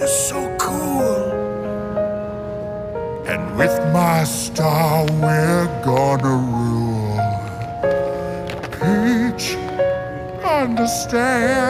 You're so cool. And with my star we're gonna rule. Peach, understand.